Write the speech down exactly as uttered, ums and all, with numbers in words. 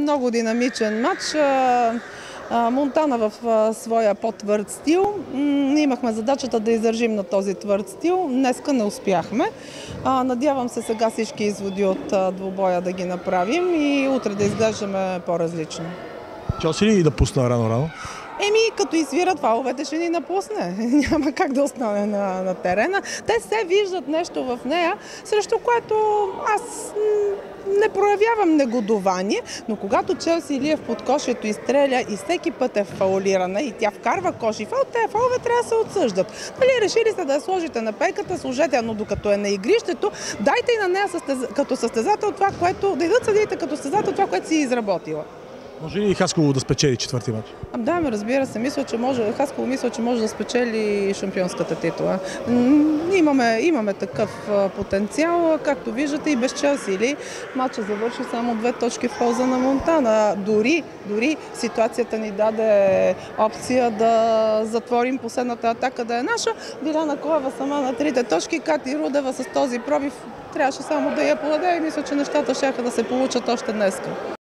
много динамичен матч. Монтана в своя по-твърд стил. Имахме задачата да издържим на този твърд стил. Днеска не успяхме. Надявам се сега всички изводи от двубоя да ги направим и утре да изглеждаме по-различно. Челси ли да пусна рано-рано? Еми, като извират фаловете, ще ни напусне. Няма как да остане на, на терена. Те се виждат нещо в нея, срещу което аз не проявявам негодование, но когато Челси Илиев под кошето изстреля и всеки път е фаулирана и тя вкарва кош и фал, те фалове трябва да се отсъждат. Нали, решили сте да я сложите на пейката, сложете, но докато е на игрището, дайте и на нея състез... като състезател това, което, да идат съдиите като състезател това, което си е изработила. Може ли Хасково да спечели четвърти мач? Да, ме разбира се. Мисля, че може, Хасково мисля, че може да спечели шампионската титла. Имаме, имаме такъв потенциал, както виждате и без Челси или матча завърши само две точки в полза на Монтана. Дори, дори ситуацията ни даде опция да затворим последната атака да е наша. Диляна Коева сама на трите точки, Кати Рудева с този пробив трябваше само да я подаде и мисля, че нещата щяха да се получат още днес.